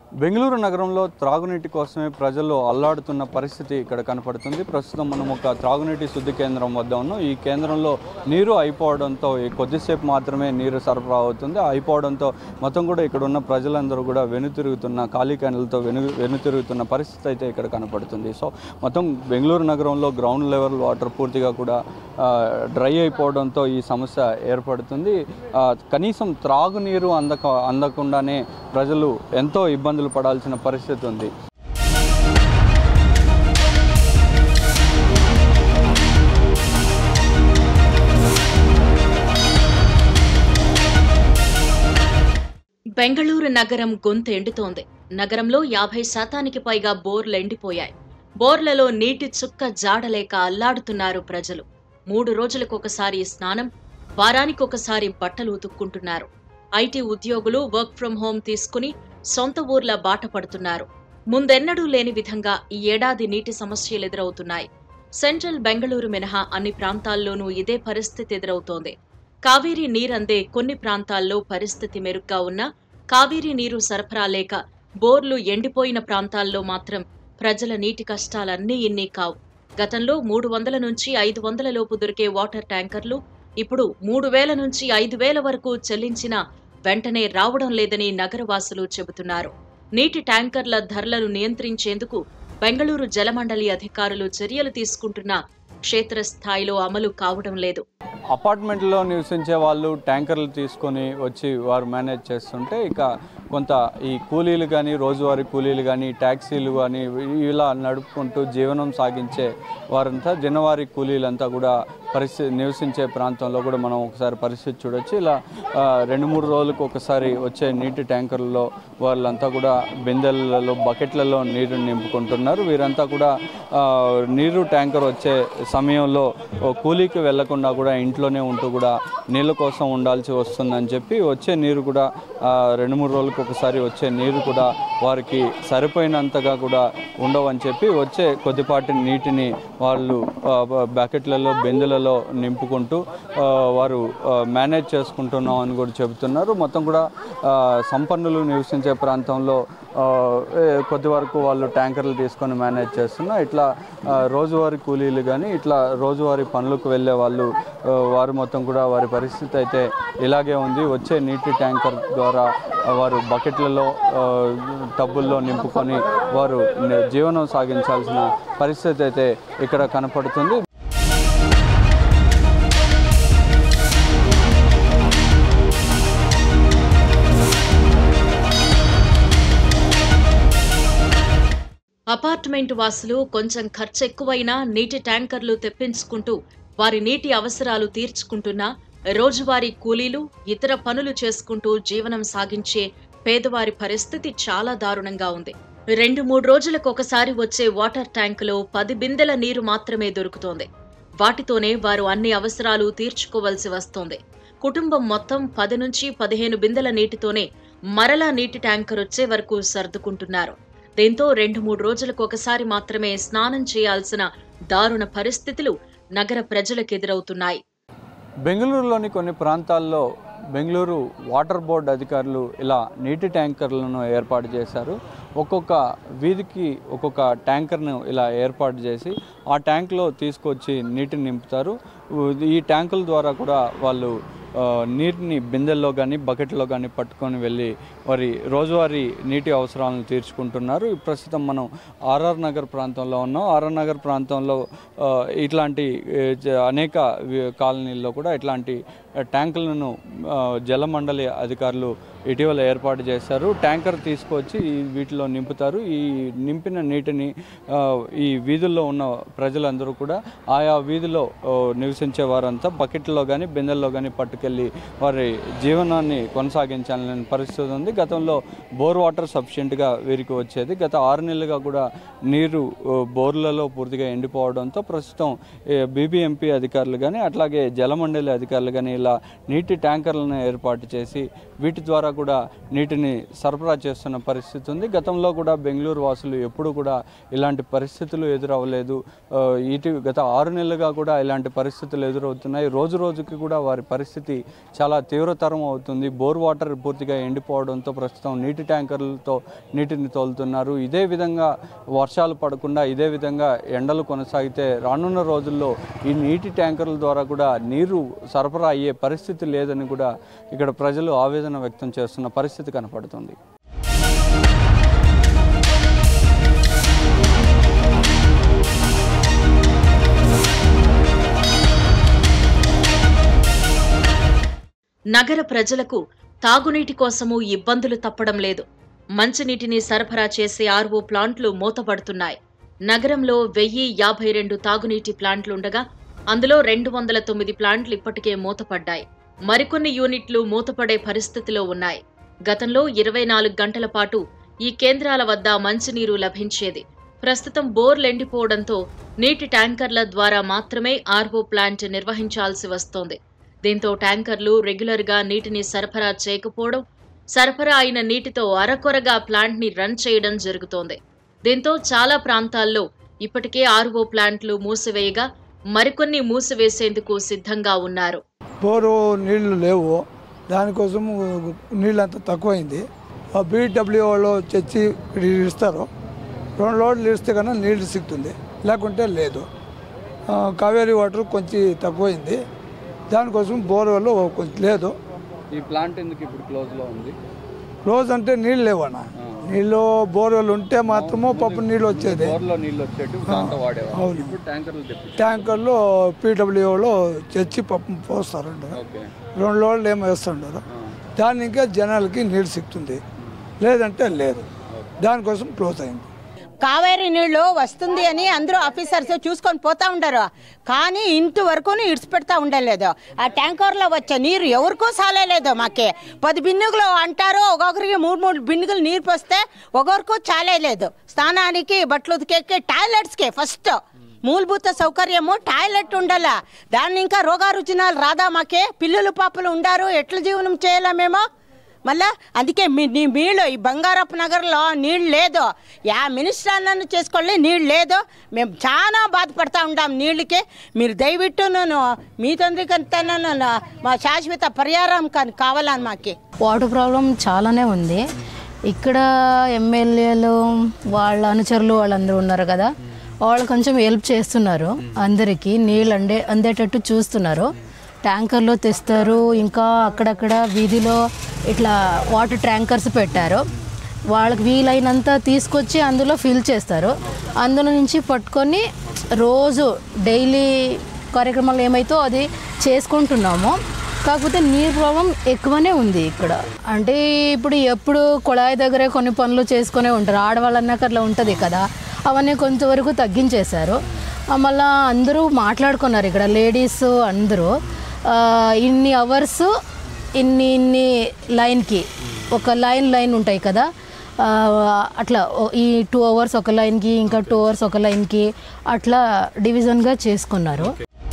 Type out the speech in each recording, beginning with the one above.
బెంగళూరు నగరంలో త్రాగునీటి కోసమే ప్రజలు అల్లాడుతున్న పరిస్థితి ఇక్కడ కనపడుతుంది. ప్రస్తుతం మనం ఒక త్రాగునీటి శుద్ధి కేంద్రం వద్ద ఉన్నాం. ఈ కేంద్రంలో నీరు అయిపోవడంతో కొద్దిసేపు మాత్రమే నీరు సరఫరా అవుతుంది. అయిపోవడంతో మొత్తం కూడా ఇక్కడ ఉన్న ప్రజలందరూ కూడా వెనుతిరుగుతున్న ఖాళీ క్యాన్లతో వెనుతిరుగుతున్న పరిస్థితి అయితే ఇక్కడ కనపడుతుంది. సో మొత్తం బెంగళూరు నగరంలో గ్రౌండ్ లెవెల్ వాటర్ పూర్తిగా కూడా డ్రై అయిపోవడంతో ఈ సమస్య ఏర్పడుతుంది. కనీసం త్రాగునీరు అందకుండానే ప్రజలు ఎంతో ఇబ్బందులు పడాల్సిన పరిస్థితి ఉంది. బెంగళూరు నగరం గొంతు ఎండుతోంది. నగరంలో 50% పైగా బోర్లు ఎండిపోయాయి. బోర్లలో నీటి చుక్క జాడలేక అల్లాడుతున్నారు ప్రజలు. 3 రోజులకొకసారి స్నానం, వారానికొకసారి బట్టలు ఉతుక్కుంటున్నారు. ఐటీ ఉద్యోగులు వర్క్ ఫ్రం హోం తీసుకుని సొంత ఊర్ల బాట పడుతున్నారు. ముందెన్నడూ లేని విధంగా ఈ ఏడాది నీటి సమస్యలు ఎదురవుతున్నాయి. సెంట్రల్ బెంగళూరు మినహా అన్ని ప్రాంతాల్లోనూ ఇదే పరిస్థితి ఎదురవుతోంది. కావేరీ నీరందే కొన్ని ప్రాంతాల్లో పరిస్థితి మెరుగ్గా ఉన్నా కావేరీ నీరు సరఫరా లేక బోర్లు ఎండిపోయిన ప్రాంతాల్లో మాత్రం ప్రజల నీటి కష్టాలన్నీ ఇన్ని కావు. గతంలో 300 నుంచి 500 లోపు దొరికే వాటర్ ట్యాంకర్లు ఇప్పుడు 3000 నుంచి 5000 వరకు చెల్లించినా వెంటనే రావడం లేదని నగరవాసులు చెబుతున్నారు. నీటి ట్యాంకర్ల ధరలను నియంత్రించేందుకు బెంగళూరు జలమండలి అధికారులు చర్యలు తీసుకుంటున్నా క్షేత్రస్థాయిలో అమలు కావడం లేదు. అపార్ట్మెంట్లో నివసించే వాళ్ళు ట్యాంకర్లు తీసుకొని వచ్చి వారు మేనేజ్ చేస్తుంటే ఇక కొంత ఈ కూలీలు కానీ రోజువారీ కూలీలు కానీ ట్యాక్సీలు కానీ ఇలా నడుపుకుంటూ జీవనం సాగించే వారంతా జనవారీ కూలీలంతా కూడా నివసించే ప్రాంతంలో కూడా మనం ఒకసారి పరిస్థితి చూడొచ్చు. ఇలా 2-3 రోజులకు ఒకసారి వచ్చే నీటి ట్యాంకర్లలో వాళ్ళంతా కూడా బిందెలలో బకెట్లలో నీరు నింపుకుంటున్నారు. వీరంతా కూడా నీరు ట్యాంకర్ వచ్చే సమయంలో కూలీకి వెళ్లకుండా కూడా ఇంట్లోనే ఉంటూ కూడా నీళ్ళ కోసం ఉండాల్సి వస్తుందని చెప్పి వచ్చే నీరు కూడా 2-3 రోజులకు ఒకసారి వచ్చే నీరు కూడా వారికి సరిపోయినంతగా కూడా ఉండవని చెప్పి వచ్చే కొద్దిపాటి నీటిని వాళ్ళు బకెట్లలో బిందెలలో నింపుకుంటూ వారు మేనేజ్ చేసుకుంటున్నాం అని కూడా చెబుతున్నారు. మొత్తం కూడా సంపన్నులు నివసించే ప్రాంతంలో కొద్ది వరకు వాళ్ళు ట్యాంకర్లు తీసుకొని మేనేజ్ చేస్తున్నారు. ఇట్లా రోజువారీ కూలీలు కానీ ఇట్లా రోజువారీ పనులకు వెళ్ళే వారు మొత్తం కూడా వారి పరిస్థితి అయితే ఇలాగే ఉంది. వచ్చే నీటి ట్యాంకర్ ద్వారా వారు బకెట్లలో టబ్బుల్లో నింపుకొని వారు జీవనం సాగించాల్సిన పరిస్థితి అయితే ఇక్కడ కనపడుతుంది. అపార్ట్మెంట్ వాసులు కొంచెం ఖర్చు ఎక్కువైనా నీటి ట్యాంకర్లు తెప్పించుకుంటూ వారి నీటి అవసరాలు తీర్చుకుంటున్నా రోజువారీ కూలీలు ఇతర పనులు చేసుకుంటూ జీవనం సాగించే పేదవారి పరిస్థితి చాలా దారుణంగా ఉంది. 2-3 రోజులకు ఒకసారి వచ్చే వాటర్ ట్యాంకులో 10 బిందెల నీరు మాత్రమే దొరుకుతోంది. వాటితోనే వారు అన్ని అవసరాలు తీర్చుకోవలసి వస్తోంది. కుటుంబం మొత్తం 10 నుంచి 15 బిందెల నీటితోనే మరలా నీటి ట్యాంకర్ వచ్చే వరకు సర్దుకుంటున్నారు. దీంతో 2-3 రోజులకు ఒకసారి మాత్రమే స్నానం చేయాల్సిన దారుణ పరిస్థితులు నగర ప్రజలకు ఎదురవుతున్నాయి. బెంగళూరులోని కొన్ని ప్రాంతాల్లో బెంగళూరు వాటర్ బోర్డు అధికారులు ఇలా నీటి ట్యాంకర్లను ఏర్పాటు చేశారు. ఒక్కొక్క వీధికి ఒక్కొక్క ట్యాంకర్ను ఇలా ఏర్పాటు చేసి ఆ ట్యాంకులో తీసుకొచ్చి నీటిని నింపుతారు. ఈ ట్యాంకుల ద్వారా కూడా వాళ్ళు నీటిని బిందెల్లో కానీ బకెట్లో కానీ పట్టుకొని వెళ్ళి వారి రోజువారీ నీటి అవసరాలను తీర్చుకుంటున్నారు. ప్రస్తుతం మనం ఆర్ఆర్ నగర్ ప్రాంతంలో ఉన్నాం. ఆర్ఆర్ నగర్ ప్రాంతంలో ఇట్లాంటి అనేక కాలనీల్లో కూడా ఇట్లాంటి ట్యాంకులను జలమండలి అధికారులు ఇటీవల ఏర్పాటు చేశారు. ట్యాంకర్ తీసుకొచ్చి వీటిలో నింపుతారు. ఈ నింపిన నీటిని ఈ వీధుల్లో ఉన్న ప్రజలందరూ కూడా ఆయా వీధిలో నివసించే వారంతా బకెట్లో కానీ బిందెల్లో కానీ పట్టుకెళ్ళి వారి జీవనాన్ని కొనసాగించాలని పరిస్థితి ఉంది. గతంలో బోర్ వాటర్ సఫిషియెంట్గా వీరికి వచ్చేది. గత 6 నెలలుగా కూడా నీరు బోర్లలో పూర్తిగా ఎండిపోవడంతో ప్రస్తుతం బీబీఎంపీ అధికారులు కానీ అట్లాగే జలమండలి అధికారులు కానీ ఇలా నీటి ట్యాంకర్లను ఏర్పాటు చేసి వీటి ద్వారా ద్వారా కూడా నీటిని సరఫరా చేస్తున్న పరిస్థితి ఉంది. గతంలో కూడా బెంగళూరు వాసులు ఎప్పుడు కూడా ఇలాంటి పరిస్థితులు ఎదురవ్వలేదు. గత 6 నెలలుగా కూడా ఇలాంటి పరిస్థితులు ఎదురవుతున్నాయి. రోజు రోజుకి కూడా వారి పరిస్థితి చాలా తీవ్రతరం అవుతుంది. బోర్ వాటర్ పూర్తిగా ఎండిపోవడంతో ప్రస్తుతం నీటి ట్యాంకర్లతో నీటిని తోలుతున్నారు. ఇదే విధంగా వర్షాలు పడకుండా ఇదే విధంగా ఎండలు కొనసాగితే రానున్న రోజుల్లో ఈ నీటి ట్యాంకర్ల ద్వారా కూడా నీరు సరఫరా అయ్యే పరిస్థితి లేదని కూడా ఇక్కడ ప్రజలు ఆవేదన వ్యక్తం చేస్తున్న పరిస్థితి కనపడుతుంది. నగర ప్రజలకు తాగునీటి కోసము ఇబ్బందులు తప్పడం లేదు. మంచినీటిని సరఫరా చేసే ఆర్ఓ ప్లాంట్లు మూతపడుతున్నాయి. నగరంలో 1052 తాగునీటి ప్లాంట్లుండగా అందులో 209 ప్లాంట్లు ఇప్పటికే మూతపడ్డాయి. మరికొన్ని యూనిట్లు మూతపడే పరిస్థితిలో ఉన్నాయి. గతంలో 24 గంటల పాటు ఈ కేంద్రాల వద్ద మంచినీరు లభించేది. ప్రస్తుతం బోర్లెండిపోవడంతో నీటి ట్యాంకర్ల ద్వారా మాత్రమే ఆర్ఓ ప్లాంట్ నిర్వహించాల్సి వస్తోంది. దీంతో ట్యాంకర్లు రెగ్యులర్గా నీటిని సరఫరా చేయకపోవడం, సరఫరా అయిన నీటితో అరకొరగా ప్లాంట్ని రన్ చేయడం జరుగుతోంది. దీంతో చాలా ప్రాంతాల్లో ఇప్పటికే ఆర్ఓ ప్లాంట్లు మూసివేయగా మరికొన్ని మూసివేసేందుకు సిద్ధంగా ఉన్నారు. బోరు నీళ్లు లేవు, దానికోసం నీళ్ళంతా తక్కువైంది. BWO వాళ్ళు తెచ్చి ఇస్తారు. 2 లోడ్లు ఇస్తే కన్నా నీళ్లు సిక్కుతుంది, లేకుంటే లేదు. కావేరీ వాటర్ కొంచెం తక్కువైంది, దానికోసం బోర్ వాళ్ళు కొంచెం లేదు. ఈ ప్లాంట్ ఎందుకు ఇప్పుడు క్లోజ్లో ఉంది? క్లోజ్ అంటే నీళ్ళు లేవన్నా. నీళ్ళు బోర్వెల్ ఉంటే మాత్రము పప్పు నీళ్ళు వచ్చేది. అవును, ట్యాంకర్లు PWOలో తెచ్చి పప్పు పోస్తారంట. 2 లోడ్లు ఏమో వేస్తుంటారు. దాన్ని ఇంకా జనాలకి నీళ్ళు సిక్కుతుంది, లేదంటే లేదు. దానికోసం క్లోజ్ అయింది. కావేరీ నీళ్లు వస్తుంది అని అందరూ ఆఫీసర్స్ చూసుకొని పోతా ఉంటారు, కానీ ఇంతవరకు ఇడిచిపెడతా ఉండలేదు. ఆ ట్యాంకర్లో వచ్చే నీరు ఎవరికో చాలేదు. మాకే 10 బిన్నుగులు అంటారు, ఒక్కొక్కరికి 3 బిన్నుగులు నీరు పోస్తే ఒక్కొక్కరికో చాలేదు. స్నానానికి, బట్టలు ఉతికేకి, టాయిలెట్స్కి ఫస్ట్ మూలభూత సౌకర్యము టాయిలెట్ ఉండాల. దాన్ని ఇంకా రోగారుజనాలు రాదా మాకే? పిల్లలు పాపలు ఉండారు, ఎట్లా జీవనం చేయాలా మేము? మళ్ళా అందుకే నీళ్ళు ఈ బంగారపు నగర్లో నీళ్ళు లేదు. మినిస్టర్ అన్నను చేసుకోవాలి, నీళ్ళు లేదు. మేము చాలా బాధపడతా ఉంటాం నీళ్ళకి. మీరు దయవిట్టు మీ తొందరకంతా మా శాశ్వత పరిహారం కావాలని మాకి. వాటర్ ప్రాబ్లం చాలానే ఉంది ఇక్కడ. ఎమ్మెల్యేలు వాళ్ళ అనుచరులు వాళ్ళందరూ ఉన్నారు కదా, వాళ్ళు కొంచెం హెల్ప్ చేస్తున్నారు. అందరికీ నీళ్ళు అందేటట్టు చూస్తున్నారు. ట్యాంకర్లో తెస్తారు. ఇంకా అక్కడక్కడ వీధిలో ఇట్లా వాటర్ ట్యాంకర్స్ పెట్టారు. వాళ్ళకి వీలైనంత తీసుకొచ్చి అందులో ఫిల్ చేస్తారు. అందులో నుంచి పట్టుకొని రోజు డైలీ కార్యక్రమాలు ఏమైతే అది చేసుకుంటున్నాము. కాకపోతే నీరు ప్రాబ్లం ఎక్కువనే ఉంది ఇక్కడ. అంటే ఇప్పుడు ఎప్పుడు కుళాయి దగ్గరే కొన్ని పనులు చేసుకునే ఉంటారు. ఆడవాళ్ళన్నాక అట్లా ఉంటుంది కదా, అవన్నీ కొంతవరకు తగ్గించేశారు. మళ్ళీ అందరూ మాట్లాడుకున్నారు ఇక్కడ లేడీస్ అందరూ. ఇన్ని అవర్స్ ఇన్ని లైన్కి ఒక లైన్ ఉంటాయి కదా, అట్లా ఈ 2 అవర్స్ ఒక లైన్కి, ఇంకా 2 అవర్స్ ఒక లైన్కి, అట్లా డివిజన్గా చేసుకున్నారు.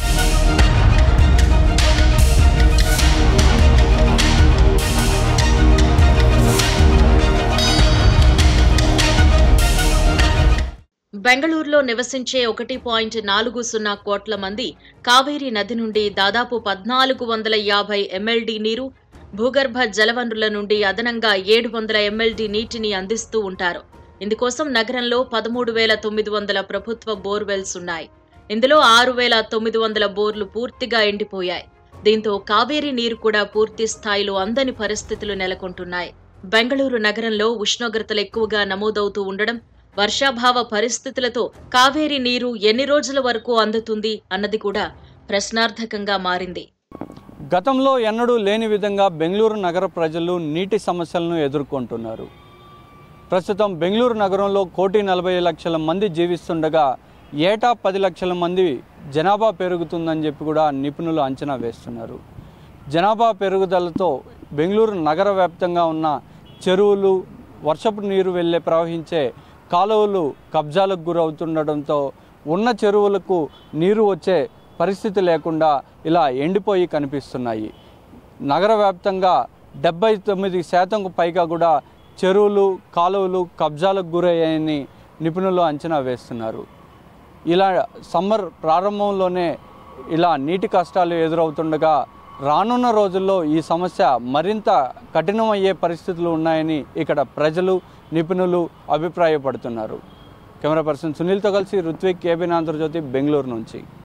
బెంగళూరులో నివసించే 1.40 కోట్ల మంది కావేరీ నది నుండి దాదాపు 1450 MLD నీరు, భూగర్భ జలవనరుల నుండి అదనంగా 700 MLD నీటిని అందిస్తూ ఉంటారు. ఇందుకోసం నగరంలో 13,900 ప్రభుత్వ బోర్వెల్స్ ఉన్నాయి. ఇందులో 6,900 బోర్లు పూర్తిగా ఎండిపోయాయి. దీంతో కావేరీ నీరు కూడా పూర్తి స్థాయిలో అందని పరిస్థితులు నెలకొంటున్నాయి. బెంగళూరు నగరంలో ఉష్ణోగ్రతలు ఎక్కువగా నమోదవుతూ ఉండడం, వర్షాభావ పరిస్థితులతో కావేరీ నీరు ఎన్ని రోజుల వరకు అందుతుంది అన్నది కూడా ప్రశ్నార్థకంగా మారింది. గతంలో ఎన్నడూ లేని విధంగా బెంగళూరు నగర ప్రజలు నీటి సమస్యలను ఎదుర్కొంటున్నారు. ప్రస్తుతం బెంగళూరు నగరంలో 1,40,00,000 మంది జీవిస్తుండగా ఏటా 10 లక్షల మంది జనాభా పెరుగుతుందని చెప్పి కూడా నిపుణులు అంచనా వేస్తున్నారు. జనాభా పెరుగుదలతో బెంగళూరు నగర వ్యాప్తంగా ఉన్న చెరువులు, వర్షపు నీరు ప్రవహించే కాలువలు కబ్జాలకు గురవుతుండడంతో ఉన్న చెరువులకు నీరు వచ్చే పరిస్థితి లేకుండా ఇలా ఎండిపోయి కనిపిస్తున్నాయి. నగర వ్యాప్తంగా 79% పైగా కూడా చెరువులు కాలువలు కబ్జాలకు గురయ్యాయని నిపుణులు అంచనా వేస్తున్నారు. ఇలా సమ్మర్ ప్రారంభంలోనే ఇలా నీటి కష్టాలు ఎదురవుతుండగా రానున్న రోజుల్లో ఈ సమస్య మరింత కఠినమయ్యే పరిస్థితులు ఉన్నాయని ఇక్కడ ప్రజలు నిపుణులు అభిప్రాయపడుతున్నారు. కెమెరా పర్సన్ సునీల్తో కలిసి రుత్విక్, కేబిన్ ఆంధ్రజ్యోతి, బెంగళూరు నుంచి.